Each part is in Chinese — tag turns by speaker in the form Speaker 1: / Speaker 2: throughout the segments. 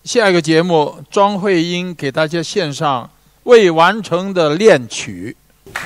Speaker 1: 下一个节目，庄慧英给大家献上未完成的恋曲。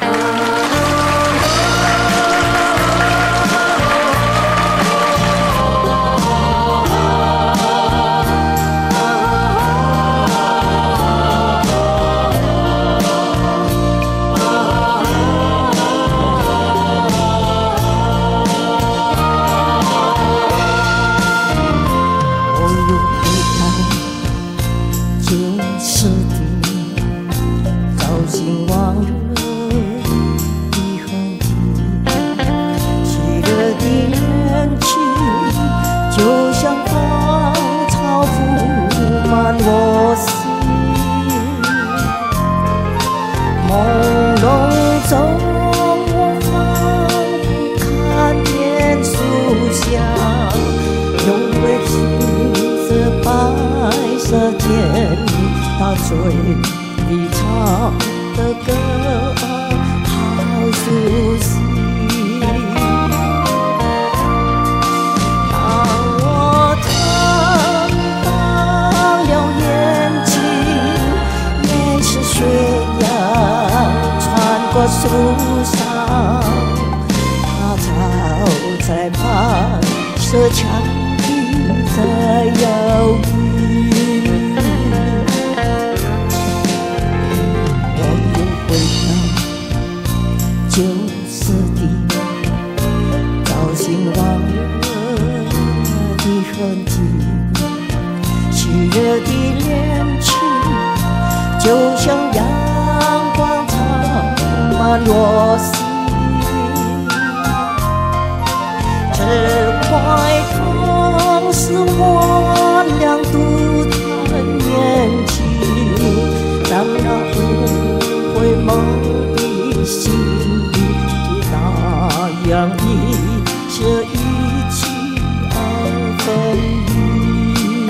Speaker 2: 他嘴里唱的歌好熟悉。当我睁大了眼睛，也是雪样穿过树上，他早在旁射墙壁在摇曳。旧时的找寻往日的痕迹，昔日的恋情就像阳光长满我心，这块当时我俩独谈年纪，让那误会蒙蔽心让一切一起而分离，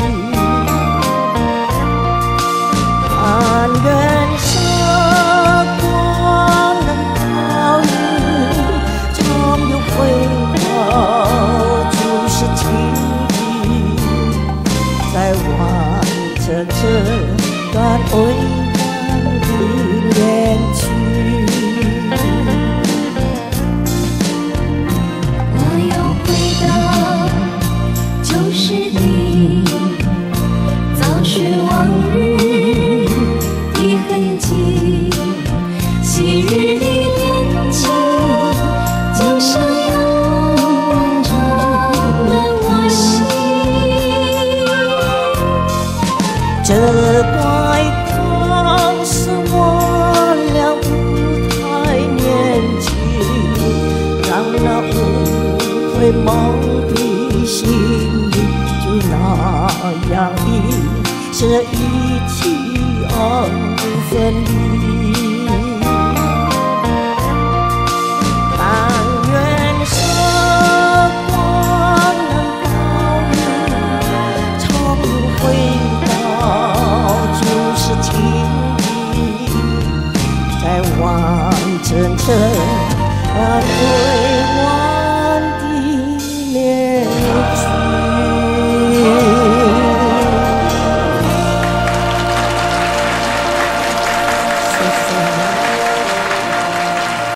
Speaker 2: 但愿时光能倒流，终又回到初时情谊，再完成这段未完的恋曲。这怪当时我俩不太年轻，让那误会蒙蔽心里，就那样一生一起而分离。